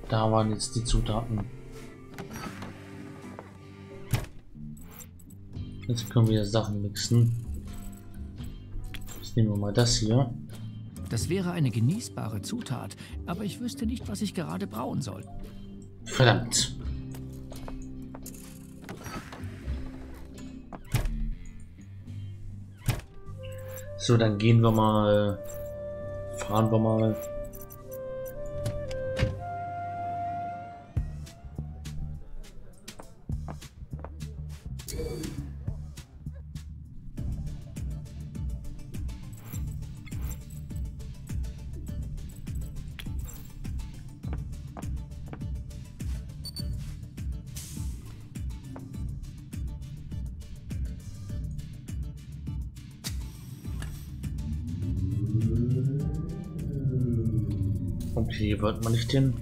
Da waren jetzt die Zutaten. Jetzt können wir Sachen mixen. Jetzt nehmen wir mal das hier. Das wäre eine genießbare Zutat, aber ich wüsste nicht, was ich gerade brauen soll. Verdammt. So, dann gehen wir mal. Fahren wir mal. Okay, wollten wir nicht hin.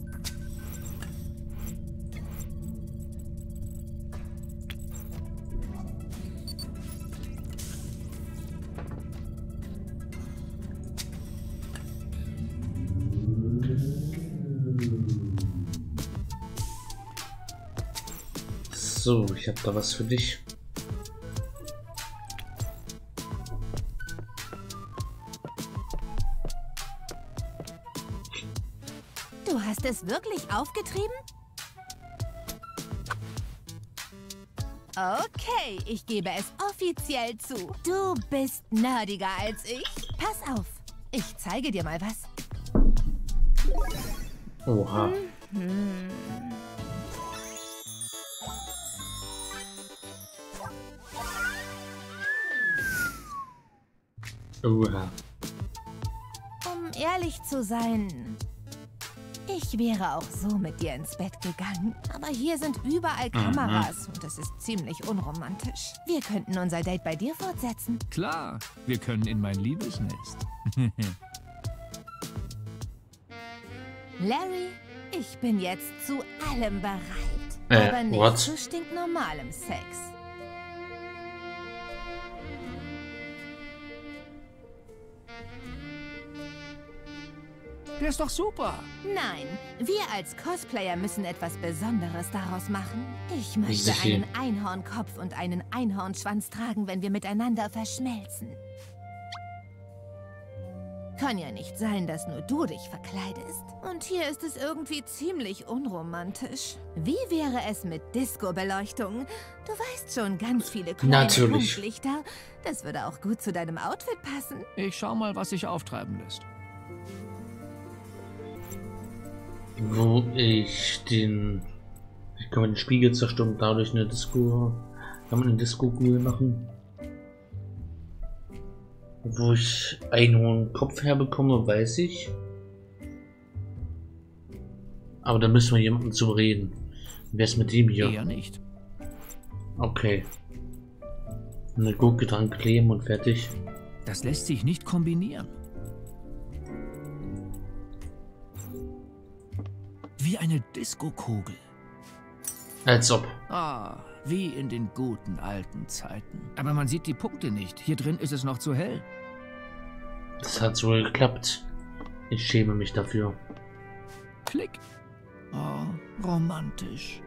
So, ich habe da was für dich. Du hast es wirklich aufgetrieben? Okay, ich gebe es offiziell zu. Du bist nerdiger als ich. Pass auf, ich zeige dir mal was. Oha. Oha. Um ehrlich zu sein, ich wäre auch so mit dir ins Bett gegangen. Aber hier sind überall Kameras und es ist ziemlich unromantisch. Wir könnten unser Date bei dir fortsetzen. Klar, wir können in mein Liebesnest. Larry, ich bin jetzt zu allem bereit. Aber nicht what? zu stinknormalem Sex. Der ist doch super. Nein, wir als Cosplayer müssen etwas Besonderes daraus machen. Ich möchte Richtig. einen Einhornkopf und einen Einhornschwanz tragen, wenn wir miteinander verschmelzen. Kann ja nicht sein, dass nur du dich verkleidest. Und hier ist es irgendwie ziemlich unromantisch. Wie wäre es mit Disco-Beleuchtung? Du weißt schon, ganz viele kleine Natürlich. Punktlichter. Das würde auch gut zu deinem Outfit passen. Ich schau mal, was sich auftreiben lässt. Wo ich den. Ich kann den Spiegel zerstören und dadurch eine Disco. Kann man eine Disco-Kugel machen. Wo ich einen Kopf herbekomme, weiß ich. Aber da müssen wir jemanden zu reden. Wer ist mit dem hier? Eher nicht. Okay. Eine Gurke dran kleben und fertig. Das lässt sich nicht kombinieren. Wie eine Diskokugel. Als ob. Ah, wie in den guten alten Zeiten. Aber man sieht die Punkte nicht. Hier drin ist es noch zu hell. Das hat so geklappt. Ich schäme mich dafür. Klick. Oh, romantisch.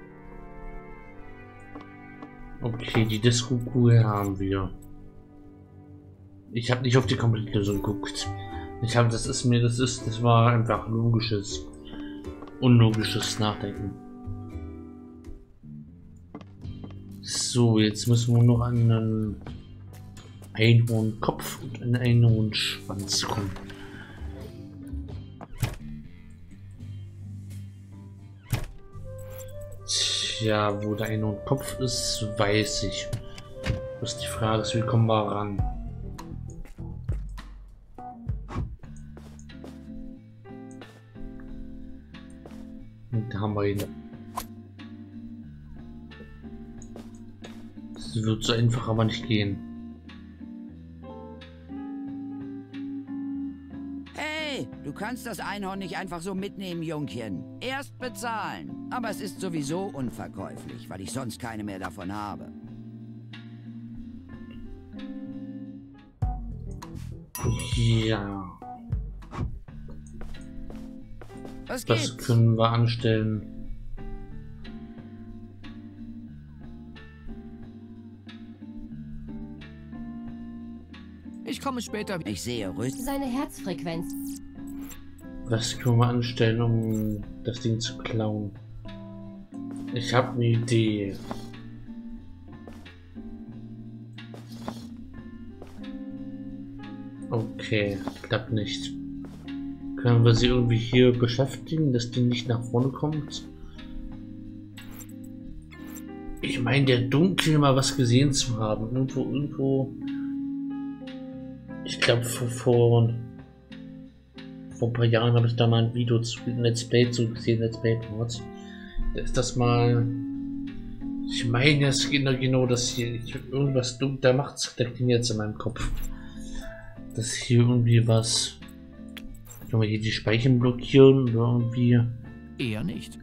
Okay, die Disco-Kugel haben wir. Ich habe nicht auf die komplette Lösung geguckt. Das war einfach unlogisches Nachdenken. So, jetzt müssen wir noch an einen Einhornkopf und einen Einhornschwanz kommen. Tja, wo der Einhornkopf ist, weiß ich. Was die Frage ist, wie kommen wir ran? Und da haben wir ihn. Das wird so einfach aber nicht gehen. Hey, du kannst das Einhorn nicht einfach so mitnehmen, Jungchen. Erst bezahlen. Aber es ist sowieso unverkäuflich, weil ich sonst keine mehr davon habe. Ja. Was Was gibt's? können wir anstellen? Ich komme später. Ich sehe Rüst. Seine Herzfrequenz. Was können wir anstellen, um das Ding zu klauen? Ich habe eine Idee. Okay, klappt nicht. Können wir sie irgendwie hier beschäftigen, dass die nicht nach vorne kommt? Ich meine, der Dunkel mal was gesehen zu haben. Irgendwo. Ich glaube, vor ein paar Jahren habe ich da mal ein Video zu Let's Play zu gesehen, Let's Play Ports. Da ist das mal. Ich meine, es geht genau das hier. Irgendwas dunkel, da macht's, der klingt jetzt in meinem Kopf. Dass hier irgendwie was. Können wir hier die Speichen blockieren oder irgendwie. Eher nicht.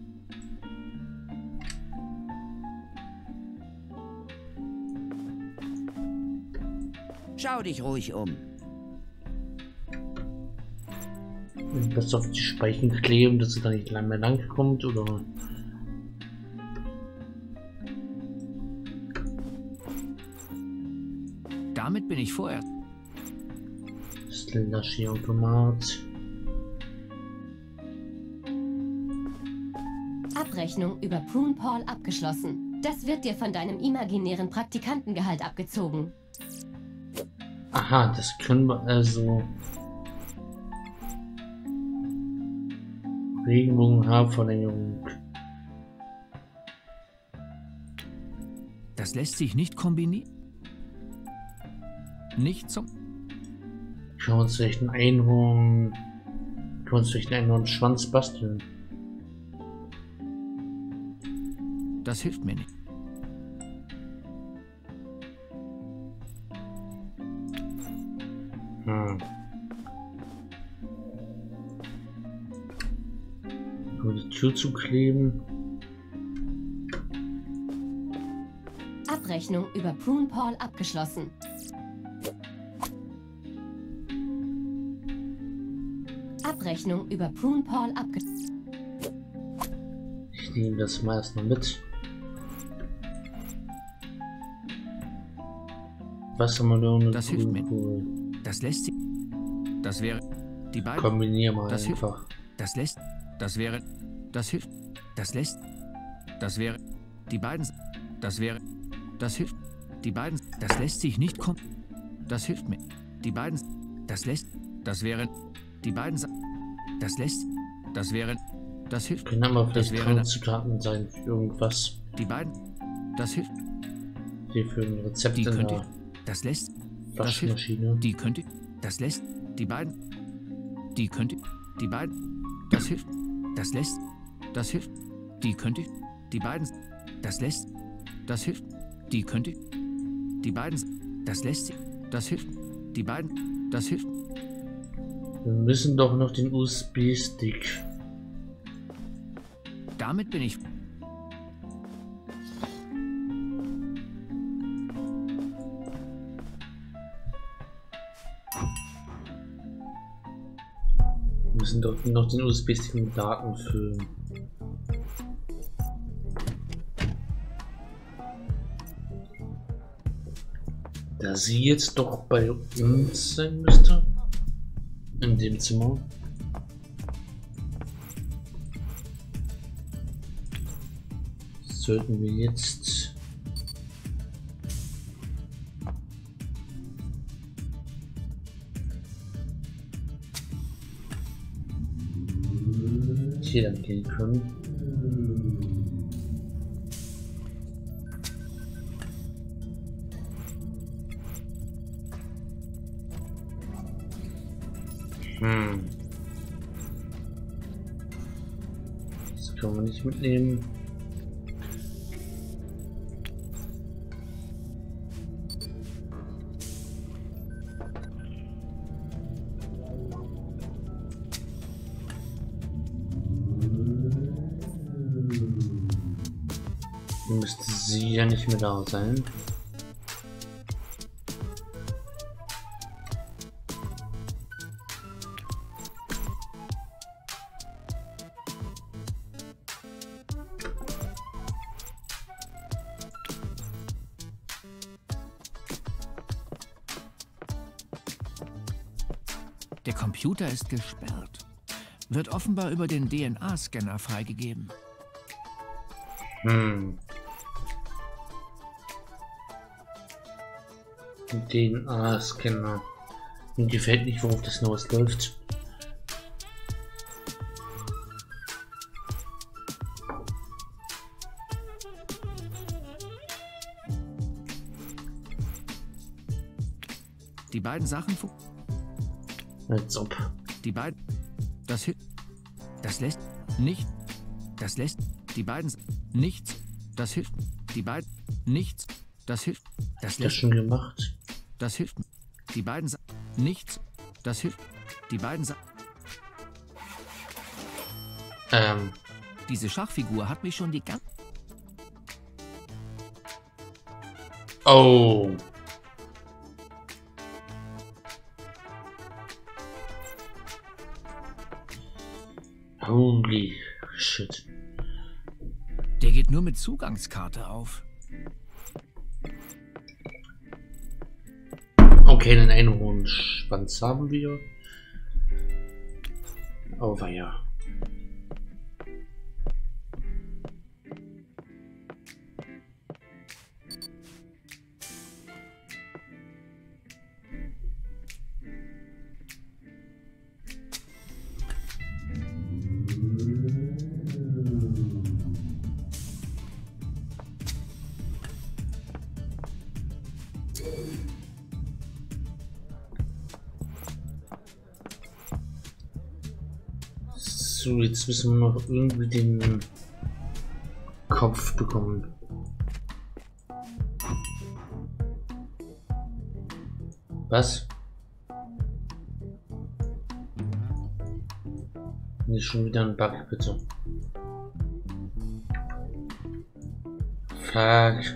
Schau dich ruhig um. Was auf die Speichen kleben, dass sie da nicht mehr lang kommt oder. Damit bin ich vorerst. Slushy-Automat. Abrechnung über Prune Paul abgeschlossen. Das wird dir von deinem imaginären Praktikantengehalt abgezogen. Aha, das können wir also. Regenbogen Haarverlängerung. Das lässt sich nicht kombinieren. Nicht zum. Können wir uns vielleicht ein Einhorn. Können wir uns vielleicht einen Einhornschwanz basteln. Das hilft mir nicht. Nur die Tür zu kleben. Abrechnung über Prune Paul abgeschlossen. Abrechnung über Prune Paul abgeschlossen. Ich nehme das mal erstmal mit. Wassermelone. Das hilft mir. Grünkohl. Das lässt sich. Das wäre. Die beiden. Kombinieren wir Das hilft. einfach. Das lässt. Das wäre. Das hilft. Das lässt. Das wäre. Die beiden. Das wäre. Das hilft. Die beiden. Das lässt sich nicht kommen. Das hilft mir. Die beiden. Das lässt. Das wäre. Die beiden. Das lässt. Das wäre. Das hilft. Können aber Das vielleicht wäre. Zutaten sein für irgendwas. Die beiden. Das hilft. Hier für ein Rezept Die in könnte. der Das lässt. Das hilft. Waschmaschine. Die könnte. Das lässt. Die beiden. Die könnte. Die beiden. Das hilft. Das lässt. Das hilft. Die könnte. Die beiden. Das lässt. Das hilft. Die könnte. Die beiden. Das lässt sich. Das hilft. Die beiden. Das hilft. Wir müssen doch noch den USB-Stick. Damit bin ich. Wir müssen doch noch den USB-Stick mit Daten füllen. Da sie jetzt doch bei uns sein müsste. In dem Zimmer. Sollten wir jetzt hier dann gehen können. Das können wir nicht mitnehmen. Müsste sie ja nicht mehr da sein. Der Computer ist gesperrt. Wird offenbar über den DNA-Scanner freigegeben. DNA-Scanner. Mir gefällt nicht, worauf das hinaus läuft. Die beiden Sachen... Als ob. Die beiden... Das lässt... Nicht... Das lässt... Die beiden... Nichts... Das hilft... Die beiden... Nichts... Das hilft... Das lässt... Das schon gemacht. Das hilft... Die beiden... Nichts... Das hilft... Die beiden... Diese Schachfigur hat mich schon die ganze... Oh. Holy shit. Der geht nur mit Zugangskarte auf. Okay, den Einhornschwanz haben wir. Oh, weia. So, jetzt müssen wir noch irgendwie den Kopf bekommen. Was? Nicht schon wieder ein Bug, bitte. Fuck.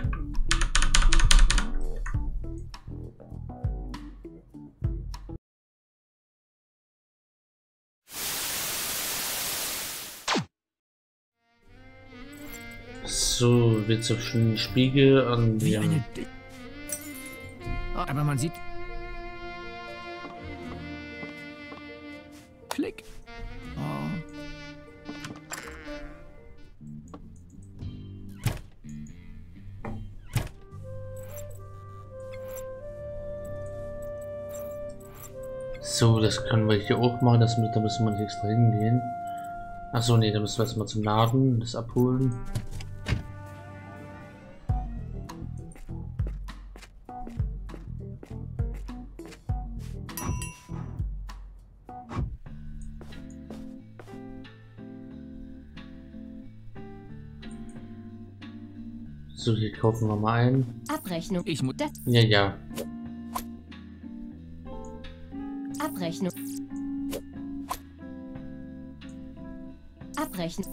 So, jetzt auf den Spiegel an Wie die... eine... Aber man sieht... Klick. Oh. So, das können wir hier auch machen, da müssen wir nicht extra hingehen. Achso, nee, da müssen wir jetzt mal zum Laden das abholen. So, hier kaufen wir mal ein. Abrechnung. Ich muss... Ja, ja. Abrechnung. Abrechnen.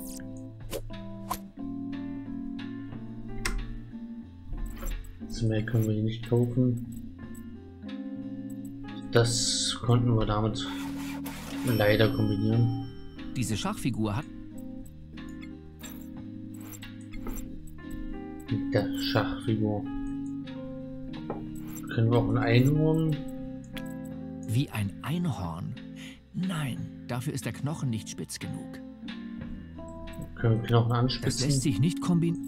So, mehr können wir hier nicht kaufen. Das konnten wir damit leider kombinieren. Diese Schachfigur hat... Mit der Schachfigur. Können wir auch ein Einhorn? Wie ein Einhorn? Nein, dafür ist der Knochen nicht spitz genug. Können wir Knochen Das anspitzen? lässt sich nicht kombinieren.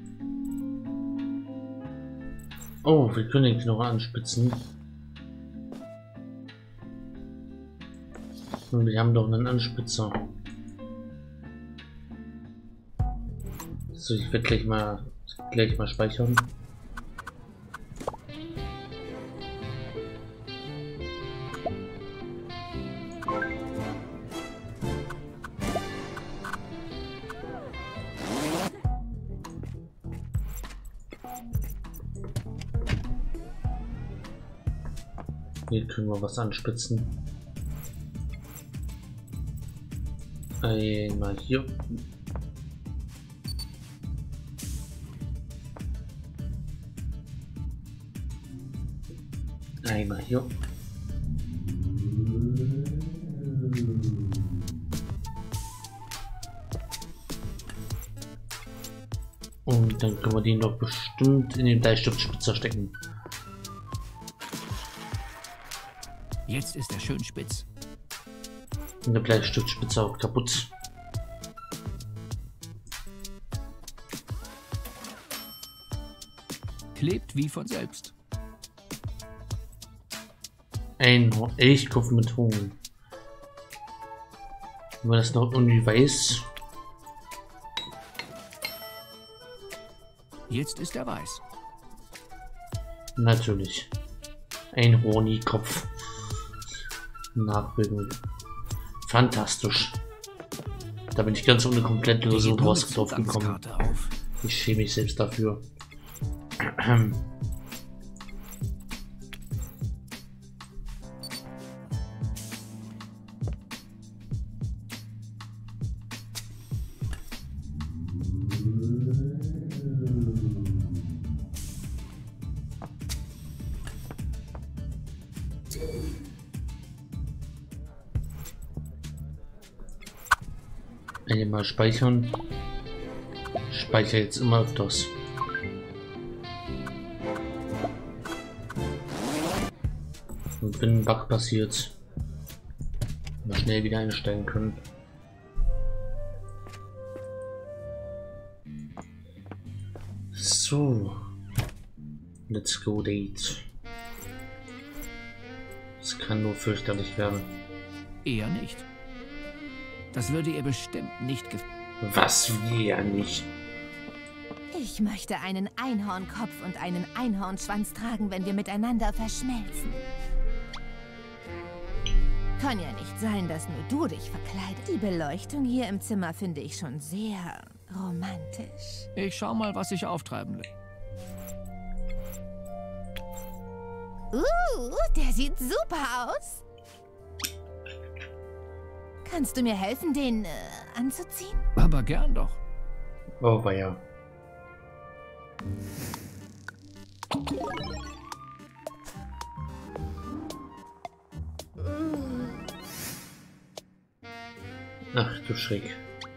Oh, wir können den Knochen anspitzen. Und wir haben doch einen Anspitzer. So, ich werde gleich mal speichern. Hier können wir was anspitzen. Einmal hier. Einmal hier. Und dann können wir den doch bestimmt in den Bleistiftspitzer stecken. Jetzt ist er schön spitz. Und der Bleistiftspitze auch kaputt. Klebt wie von selbst. Ein Elchkopf mit Hohn. Wenn man das noch irgendwie weiß. Jetzt ist er weiß. Natürlich. Ein Hornikopf. Nachbildung. Fantastisch. Da bin ich ganz ohne komplette Lösung drauf gekommen. Auf. Ich schäme mich selbst dafür. Einmal speichern. Ich speichere jetzt immer öfters. Und wenn ein Bug passiert, mal schnell wieder einstellen können. So. Let's go date. Es kann nur fürchterlich werden. Eher nicht. Das würde ihr bestimmt nicht gefallen. Was wir nicht. Ich möchte einen Einhornkopf und einen Einhornschwanz tragen, wenn wir miteinander verschmelzen. Kann ja nicht sein, dass nur du dich verkleidest. Die Beleuchtung hier im Zimmer finde ich schon sehr romantisch. Ich schau mal, was ich auftreiben will. Der sieht super aus. Kannst du mir helfen, den anzuziehen? Aber gern doch. Oh, war ja. Ach du Schreck.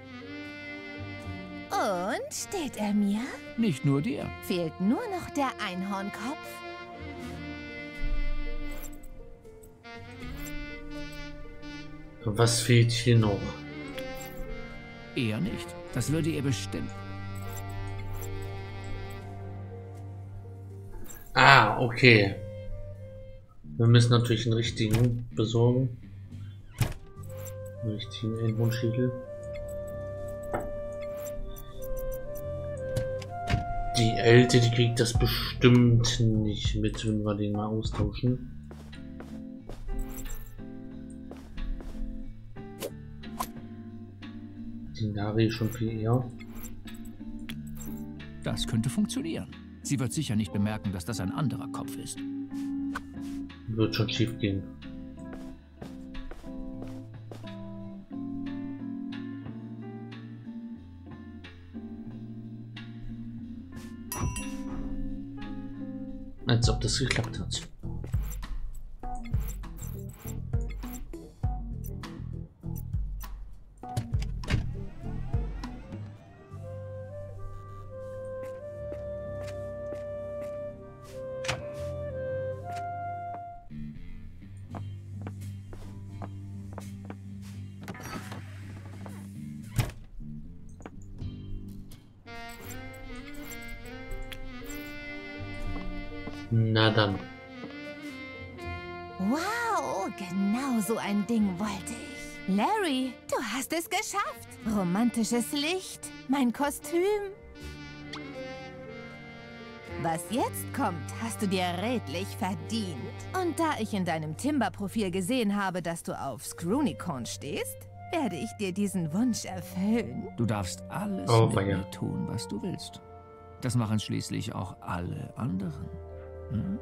Und steht er mir? Nicht nur dir. Fehlt nur noch der Einhornkopf. Was fehlt hier noch? Eher nicht. Das würde ihr bestimmt. Ah, okay. Wir müssen natürlich einen richtigen besorgen. Einen richtigen Einhornschädel. Die Alte, die kriegt das bestimmt nicht mit, wenn wir den mal austauschen. Die Nari schon viel eher. Das könnte funktionieren. Sie wird sicher nicht bemerken, dass das ein anderer Kopf ist. Wird schon schief gehen. Als ob das geklappt hat. Na dann. Wow, genau so ein Ding wollte ich. Larry, du hast es geschafft. Romantisches Licht, mein Kostüm. Was jetzt kommt, hast du dir redlich verdient. Und da ich in deinem Timber-Profil gesehen habe, dass du auf Screwnicorn stehst, werde ich dir diesen Wunsch erfüllen. Du darfst alles mit mir tun, was du willst. Das machen schließlich auch alle anderen. Hm?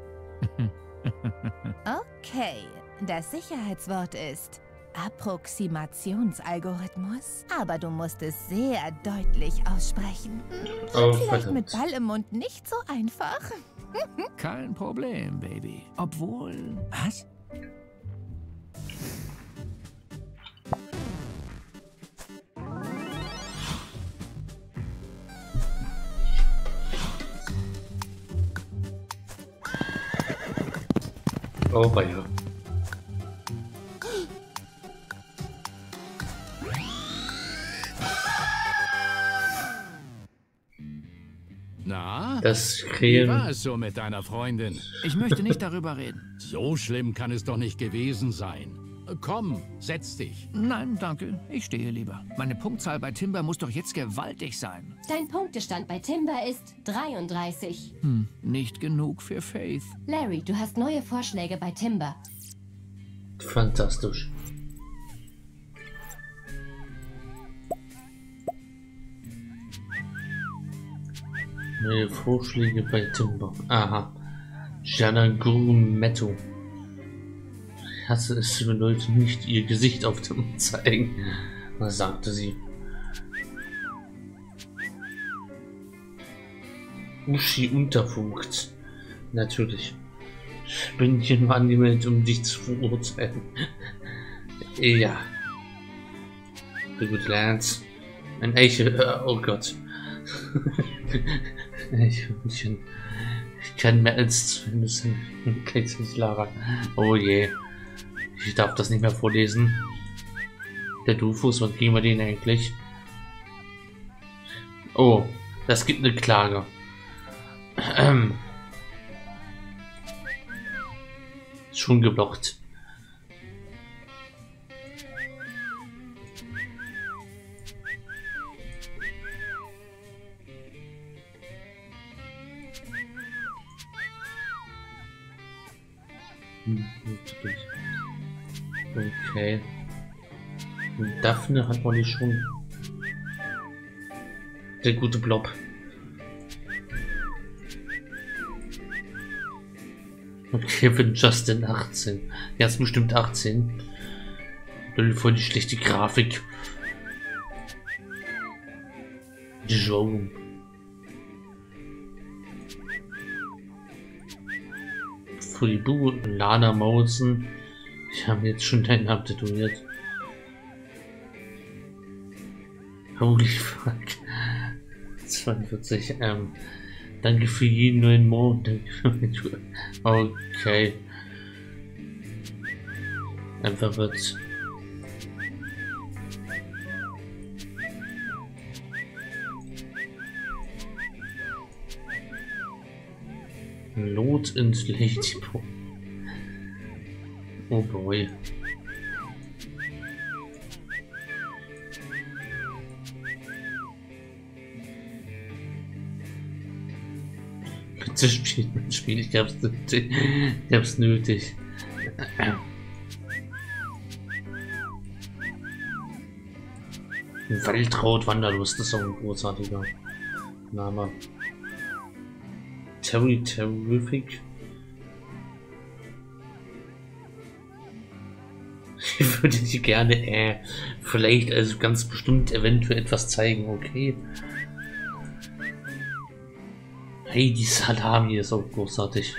Okay, das Sicherheitswort ist Approximationsalgorithmus, aber du musst es sehr deutlich aussprechen. Vielleicht mit Ball im Mund nicht so einfach. Kein Problem, Baby. Obwohl... Was? Oh, ja. Na? Das Wie Krähen. war es so mit deiner Freundin? Ich möchte nicht darüber reden. So schlimm kann es doch nicht gewesen sein. Komm, setz dich. Nein, danke. Ich stehe lieber. Meine Punktzahl bei Timber muss doch jetzt gewaltig sein. Dein Punktestand bei Timber ist 33. Nicht genug für Faith. Larry, du hast neue Vorschläge bei Timber. Fantastisch. Neue Vorschläge bei Timber. Aha. Jana Grumetto. Ich hasse es, wenn Leute nicht ihr Gesicht auf dem zeigen. Was sagte sie? Uschi Untervogt. Natürlich. Ich bin hier nur angemeldet, um dich zu verurteilen. Ja. The Good Lands. Ein Eiche. Oh Gott. Ich kann mehr als 2 müssen. Lara. Oh je. Ich darf das nicht mehr vorlesen. Der Dufus, was geben wir denen eigentlich? Oh, das gibt eine Klage. Schon geblockt. Okay. Und Daphne hat man die schon. Der gute Blob. Okay, für Justin 18. Jetzt bestimmt 18. Voll die schlechte Grafik. Joe. Furibu und Lana Mausen. Ich habe jetzt schon deinen Namen tätowiert. Holy fuck. 42. Danke für jeden neuen Monat. Okay. Einfach wird. Lot ins Licht. Oh boy. Bitte spielt mein Spiel, ich hab's nötig. Ich hab's nötig. Weltraut Wanderlust, das ist auch ein großartiger Name. Terrific. Ich würde dir gerne vielleicht also ganz bestimmt eventuell etwas zeigen, okay? Hey, die Salami ist auch großartig.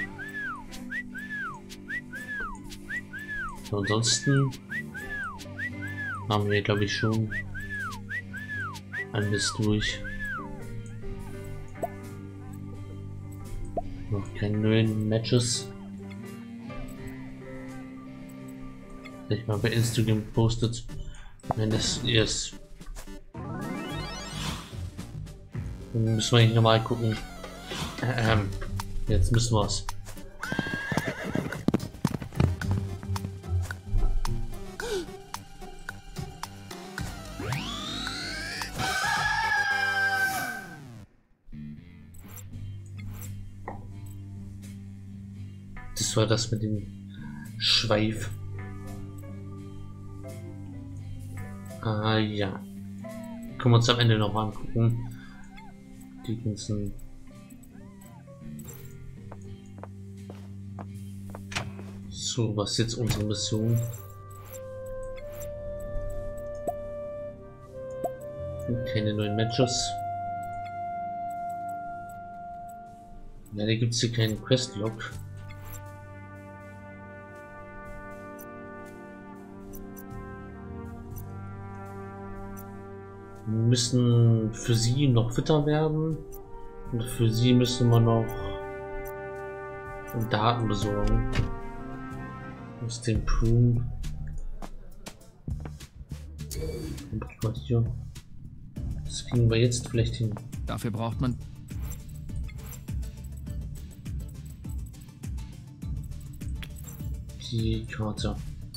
So, ansonsten haben wir, glaube ich, schon alles durch. Noch keine neuen Matches. Ich mal bei Instagram postet, wenn das ist. Dann müssen wir nicht nochmal gucken. Jetzt müssen wir es. Das war das mit dem Schweif. Ah ja. Können wir uns am Ende noch mal angucken. Die ganzen. So, was ist jetzt unsere Mission? Keine neuen Matches. Ja, da gibt es hier keinen Questlog. Wir müssen für sie noch fitter werden. Und für sie müssen wir noch Daten besorgen. Aus dem Pool. Das kriegen wir jetzt vielleicht hin. Dafür braucht man... die Karte.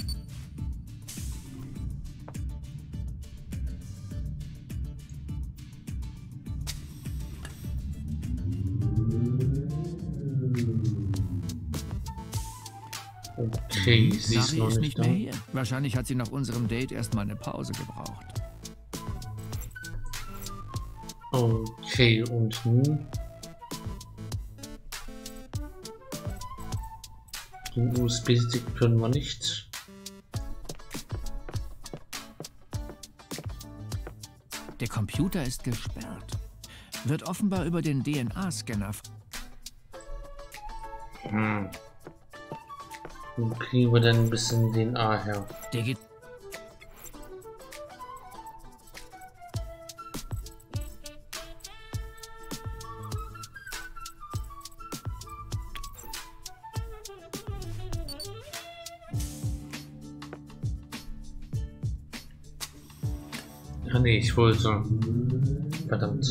Okay, sie ist Nari noch ist nicht nicht da. mehr hier. Wahrscheinlich hat sie nach unserem Date erstmal eine Pause gebraucht. Okay, und nun? Den USB-Stick können wir nicht. Der Computer ist gesperrt. Wird offenbar über den DNA-Scanner. Wo kriegen wir denn ein bisschen DNA her? Der geht. Ah nee, ich wollte. Verdammt.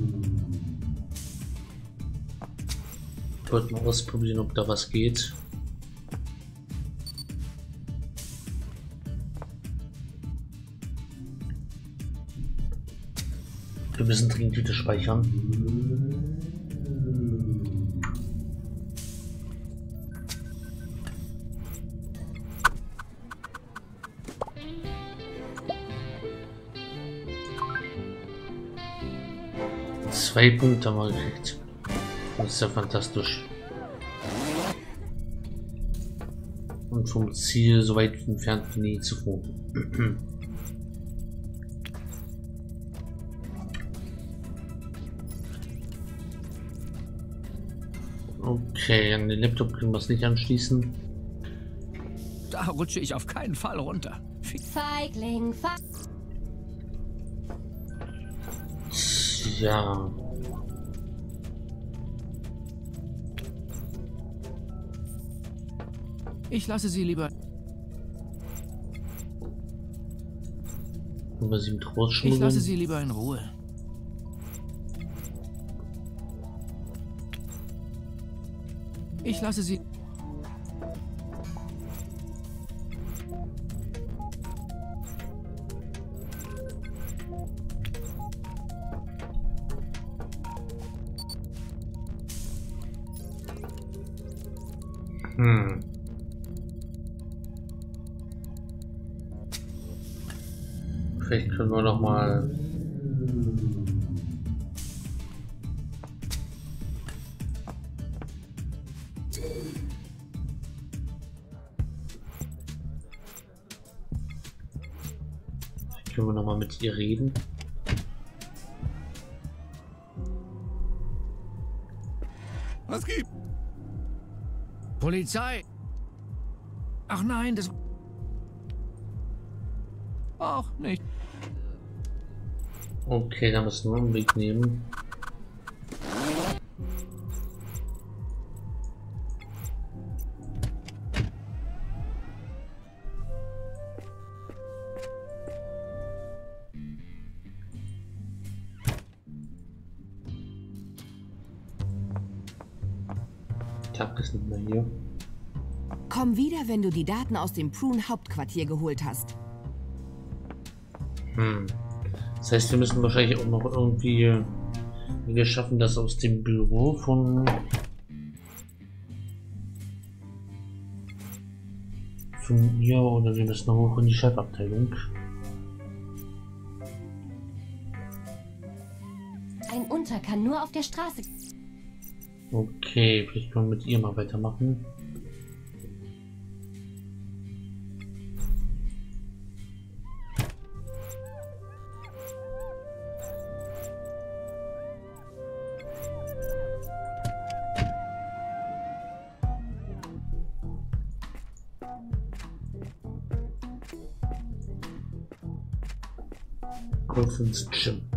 Ich wollte mal ausprobieren, ob da was geht. Wir müssen dringend wieder speichern. Zwei Punkte haben wir gekriegt. Das ist ja fantastisch. Und vom Ziel so weit entfernt wie nie zuvor. Okay, an den Laptop können wir es nicht anschließen. Da rutsche ich auf keinen Fall runter. Feigling, Ja. Ich lasse sie lieber. Können wir sie mit Ich lasse rausschmuggeln? sie lieber in Ruhe. Ich lasse sie. Vielleicht können wir noch mal. Können wir noch mal mit ihr reden? Was gibt? Polizei! Ach nein, das. Auch nicht. Okay, da müssen wir einen Weg nehmen. Tag ist nicht mehr hier. Komm wieder, wenn du die Daten aus dem Prune-Hauptquartier geholt hast. Das heißt, wir müssen wahrscheinlich auch noch irgendwie wir schaffen das aus dem Büro von ihr oder wir müssen hoch in die Chefabteilung. Ein Unter kann nur auf der Straße. Okay, vielleicht können wir mit ihr mal weitermachen. Golf ins Gym.